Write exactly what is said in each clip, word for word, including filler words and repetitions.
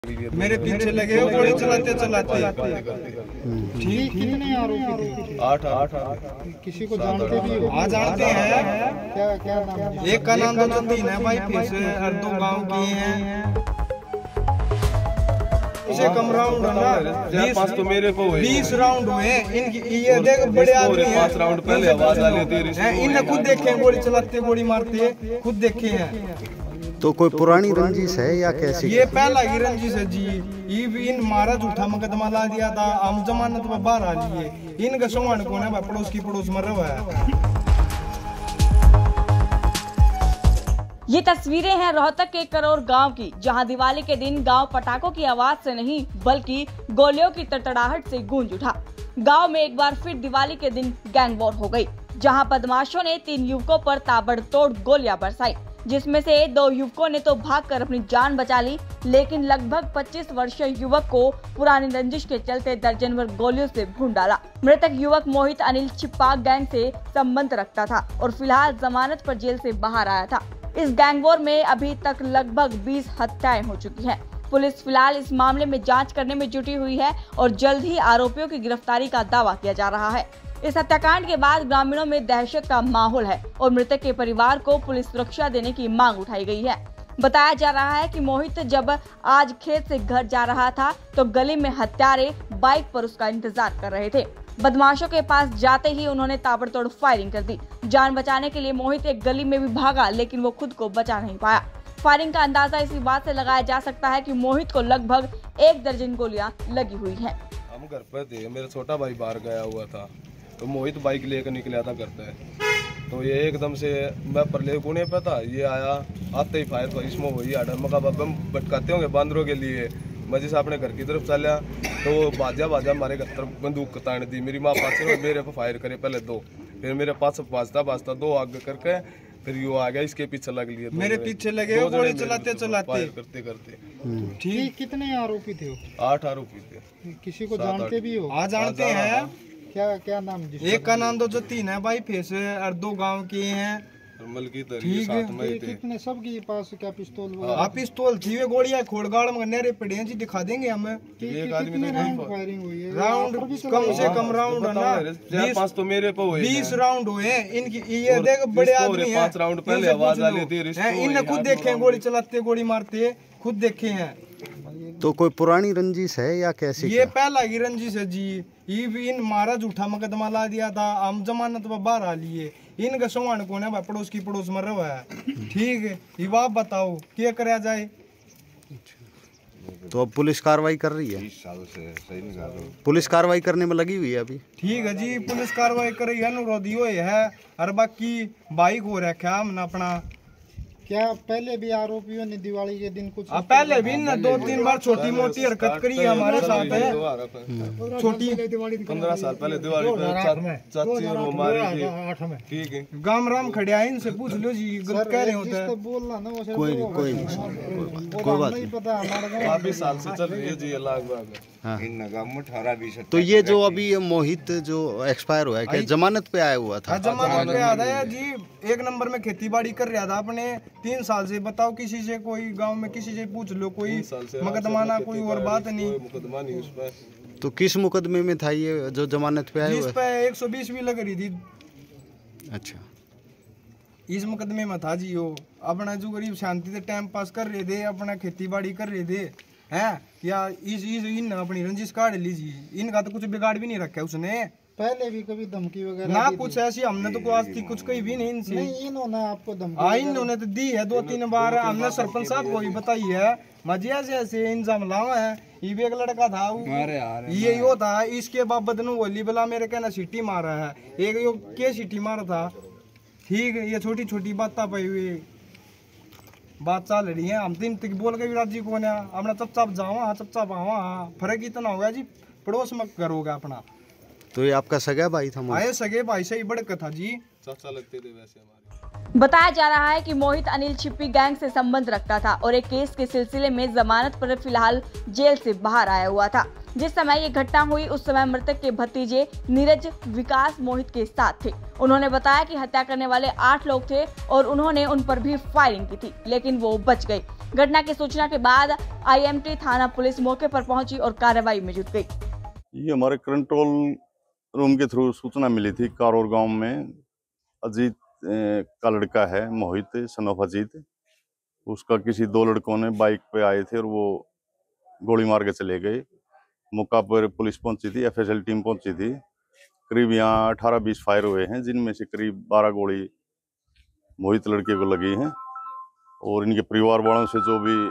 मेरे पीछे लगे हो गोली चलाते चलाते। ठीक, कितने आरोपी थे? आठ आठ किसी को जानते भी हो? हाँ जानते हैं। क्या क्या नाम है? एक का नाम तो जतीन है भाई, फिर से हर दो गाँव के हैं। इसे कम राउंड है, पांच तो मेरे को हुए, बीस राउंड हुए इनकी। ये देख बड़े आदमी हैं, पांच राउंड पहले आवाज आ रही थी, इन्हें खुद देखे गोली चलाते गोली मारते खुद देखे हैं। तो कोई पुरानी रंजिश है या कैसी? ये पहला की रंजिश है जी। ये भी इन मारा झूठा मुकदमा ला दिया था, हम जमानत पर बाहर आ लिए। इनका सोहन कौन है? पड़ोस की पड़ोस मर रहा है। ये तस्वीरें हैं रोहतक के करोर गांव की, जहां दिवाली के दिन गांव पटाखों की आवाज से नहीं बल्कि गोलियों की तड़तड़ाहट से गूंज उठा। गांव में एक बार फिर दिवाली के दिन गैंग वॉर हो गई, जहां बदमाशों ने तीन युवकों पर ताबड़तोड़ गोलियां बरसाई, जिसमें से दो युवकों ने तो भागकर अपनी जान बचा ली, लेकिन लगभग पच्चीस वर्षीय युवक को पुरानी रंजिश के चलते दर्जन भर गोलियों से भून डाला। मृतक युवक मोहित अनिल छिप्पा गैंग से संबंध रखता था और फिलहाल जमानत पर जेल से बाहर आया था। इस गैंग वॉर में अभी तक लगभग बीस हत्याएं हो चुकी हैं। पुलिस फिलहाल इस मामले में जांच करने में जुटी हुई है और जल्द ही आरोपियों की गिरफ्तारी का दावा किया जा रहा है। इस हत्याकांड के बाद ग्रामीणों में दहशत का माहौल है और मृतक के परिवार को पुलिस सुरक्षा देने की मांग उठाई गई है। बताया जा रहा है कि मोहित जब आज खेत से घर जा रहा था तो गली में हत्यारे बाइक पर उसका इंतजार कर रहे थे। बदमाशों के पास जाते ही उन्होंने ताबड़तोड़ फायरिंग कर दी। जान बचाने के लिए मोहित एक गली में भी भागा, लेकिन वो खुद को बचा नहीं पाया। फायरिंग का अंदाजा इसी बात से लगाया जा सकता है कि मोहित को लगभग एक दर्जन गोलियां लगी हुई हैं। हम घर पर थे, मेरा छोटा भाई बाहर गया हुआ था, तो मोहित बाइक लेकर निकला था घर पे। तो ये एकदम से मैं परले कोने पे था, ये आया, आते ही फायर था। इसमें वही आडर मका बम भटकाते होंगे बांदरों के लिए। मैं जैसे अपने घर की तरफ चलिया तो बाजा बाजा हमारे घर तरफ बंदूक तान दी। मेरी माँ पास मेरे पे फायर करे पहले दो, फिर मेरे पास बाजता बाजता दो आगे करके फिर यो आ गया, इसके पीछे लग लिए। मेरे पीछे लगे हो गोली चलाते चलाते करते करते। ठीक, कितने आरोपी थे? आठ आरोपी थे। किसी को जानते भी हो? हाँ जानते हैं। क्या क्या नाम? एक का नाम तो जतीन है भाई, फिर से हर दो गाँव के हैं। ठीक है। कितने सबके पास क्या पिस्तौल? हाँ पिस्तौल थी, वे गोलियां खोड़गाड़ में नेरे पड़े हैं जी, दिखा देंगे हमें। एक आदमी ने फायरिंग हुई है? राउंड कम से कम राउंड है ना, पांच तो मेरे पे हुए, बीस राउंड हुए इनकी। ये देख बड़े आदमी हैं, पांच राउंड पहले आवाज आ रही थी, इन्हें खुद देखे गोली चलाते गोली मारते खुद देखे हैं। तो कोई पुरानी रंजिश है या कैसी? ये पहला की रंजिश है जी। ये भी इन मारा झूठा मुकदमा ला दिया था, हम जमानत पर बाहर आ लिए। इनका सोहन कौन है? पड़ोस की पड़ोस मर रहा है। ठीक है, ये आप बताओ क्या कराया जाए? तो अब पुलिस कार्रवाई कर रही है? पुलिस कार्रवाई करने में लगी हुई है अभी। ठीक है जी, पुलिस कार्रवाई कर रही है, अनुरोध यो है। और बाकी बाइक हो रखा हमने अपना। क्या पहले भी आरोपियों ने दिवाली के दिन कुछ? आ, पहले भी न दो तीन बार छोटी मोटी हरकत करी है हमारे साथ है। छोटी पंद्रह साल पहले दिवाली पे चाची और वो मारी थी। ठीक है, गाम राम खड़े आए, इनसे पूछ लो जी, गलत कह रहे होते हैं। बोलना ना वो कोई नहीं, कोई नहीं, कोई बात नहीं पता। हमारे काफी साल से चल रही है जी लगभग। हाँ। तो ये जो अभी ये मोहित जो एक्सपायर हुआ है, क्या जमानत पे आया हुआ था? जमानत पे आया था जी। एक नंबर में खेती बाड़ी कर रहा था अपने तीन साल से। बताओ किसी से, कोई गांव में किसी से पूछ लो, कोई मुकदमा ना, कोई और बात नहीं। मुकदमा नहीं उस पर। तो किस मुकदमे में था ये जो जमानत पे आया? इस पे एक सौ बीस भी लग रही थी। अच्छा, इस मुकदमे में था जी। वो अपना जो गरीब शांति से टाइम पास कर रहे थे, अपना खेती बाड़ी कर रहे थे हैं, या इस इस इन अपनी रंजिश काट लीजिए। इनका तो कुछ बिगाड़ भी नहीं रखा उसने। पहले भी कभी धमकी वगैरह ना कुछ ऐसी हमने तो कोई आज तक कुछ कही भी नहीं इनसे। नहीं, इन्होंने आपको धमकी? हाँ, इन्होंने तो दी है दो तीन बार। हमने सरपंच साहब को भी बताई है, मजिया से ऐसे इंजाम लावा है। ये भी एक लड़का था, ये यो था, इसके बाबत नु बोली बोला मेरे कहना सीटी मारा है, एक यो के सीटी मारा था। ठीक है, ये छोटी छोटी बात पे हुई बात चल रही है। हम तीन तक बोल के विराट जी को अपना चपचाप जावा चपचाप आवा। फर्क इतना होगा जी, पड़ोस में करोगा अपना। तो ये आपका सगा भाई था? आए सगे भाई से ही बड़का था जी, चाचा लगते थे वैसे हमारे। बताया जा रहा है कि मोहित अनिल छिप्पी गैंग से संबंध रखता था और एक केस के सिलसिले में जमानत पर फिलहाल जेल से बाहर आया हुआ था। जिस समय ये घटना हुई उस समय मृतक के भतीजे नीरज विकास मोहित के साथ थे। उन्होंने बताया कि हत्या करने वाले आठ लोग थे और उन्होंने उन पर भी फायरिंग की थी, लेकिन वो बच गए। घटना की सूचना के बाद आईएमटी थाना पुलिस मौके पर पहुंची और कार्रवाई में जुट गई। ये हमारे कंट्रोल रूम के थ्रू सूचना मिली थी। कारोर गांव में अजीत का लड़का है मोहित सन ऑफ अजीत, उसका किसी दो लड़कों ने बाइक पे आए थे और वो गोली मार के चले गए। मौका पर पुलिस पहुंची थी, एफएसएल टीम पहुंची थी। करीब यहाँ अठारह बीस फायर हुए हैं, जिनमें से करीब बारह गोली मोहित लड़के को लगी हैं और इनके परिवार वालों से जो भी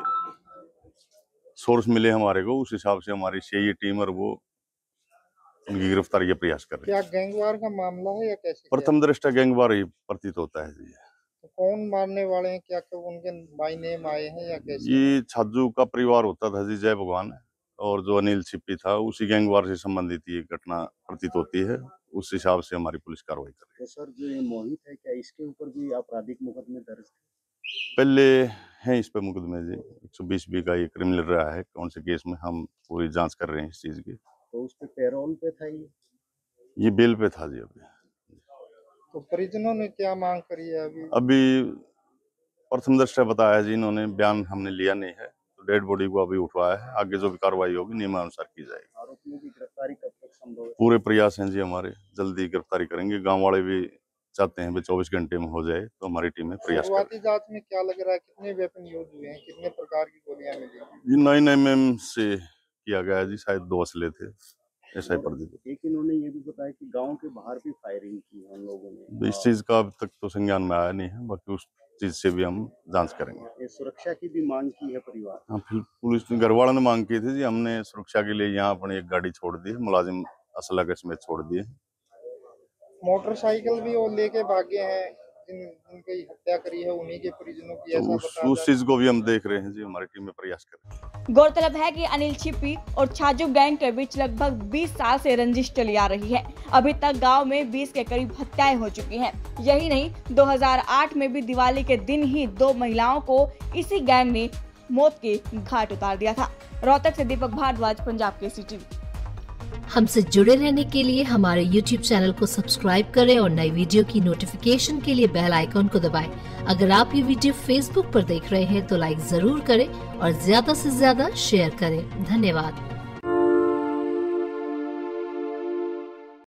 सोर्स मिले हमारे को, उस हिसाब से हमारी सीआईए टीम और वो उनकी गिरफ्तारी का प्रयास कर रही है। क्या गैंगवार का मामला है या कैसे? प्रथम दृष्टया गैंगवार ही प्रतीत होता है जी। तो कौन मारने वाले हैं? क्या क्या उनके बाई नेम आए हैं या कैसे? ये छाजू का परिवार होता था जी, जय भगवान, और जो अनिल छिप्पी था उसी गैंगवार से संबंधित ये घटना प्रतीत होती है। उस हिसाब से हमारी पुलिस कार्रवाई कर रही है। तो सर जो ये मोहित है, क्या इसके ऊपर भी आपराधिक मुकदमे दर्ज थे? पहले हैं इस पे मुकदमे जी, एक सौ बीस बी का ये क्रिमिनल रहा है। कौन से केस में हम पूरी जांच कर रहे हैं इस चीज की। तो उस पे पैरोल पे था ये ये बेल पे था जी। अभी तो परिजनों ने क्या मांग करी है अभी? अभी प्रथम दृष्टया बताया जी इन्होंने, बयान हमने लिया नहीं है, तो डेड बॉडी को अभी उठवाया है। आगे जो भी कार्रवाई होगी नियमानुसार की जाएगी। आरोपियों की गिरफ्तारी कब तक संभव है? पूरे प्रयास हैं जी हमारे, जल्दी गिरफ्तारी करेंगे। गांव वाले भी चाहते हैं चौबीस घंटे में हो जाए, तो हमारी टीम में प्रयास करेगी। शुरुआती जांच में क्या लग रहा है, कितने वेपन यूज हुए हैं, कितने प्रकार की गोलियां मिली? ये नाइन एम एम से किया गया जी, शायद दो असले थे, ऐसा ही प्रतीत। एक इन्होंने ये भी बताया कि गांव के बाहर भी फायरिंग की है उन लोगों ने। इस चीज का अब तक तो संज्ञान में आया नहीं है, बाकी उस चीज से भी हम जांच करेंगे। ये सुरक्षा की भी मांग की है परिवार। हाँ, फिर पुलिस ने घर वालों ने मांग की थी जी, हमने सुरक्षा के लिए यहाँ अपनी एक गाड़ी छोड़ दी है, मुलाजिम असला के समेत छोड़ दिए। मोटरसाइकिल भी वो लेके भागे हैं, जिन जिनकी हत्या करी है उन्हीं के परिजनों की, ऐसा तो उस, बताया उस चीज को भी हम देख रहे हैं जी, हमारी टीम में प्रयास कर रही है। गौरतलब है कि अनिल छिप्पी और छाजू गैंग के बीच लगभग बीस साल से रंजिश चली आ रही है। अभी तक गांव में बीस के करीब हत्याएं हो चुकी हैं। यही नहीं, दो हज़ार आठ में भी दिवाली के दिन ही दो महिलाओं को इसी गैंग ने मौत के घाट उतार दिया था। रोहतक से दीपक भारद्वाज, पंजाब केसरी टीवी। हमसे जुड़े रहने के लिए हमारे यूट्यूब चैनल को सब्सक्राइब करें और नई वीडियो की नोटिफिकेशन के लिए बेल आइकॉन को दबाएं। अगर आप ये वीडियो फेसबुक पर देख रहे हैं तो लाइक जरूर करें और ज्यादा से ज्यादा शेयर करें। धन्यवाद।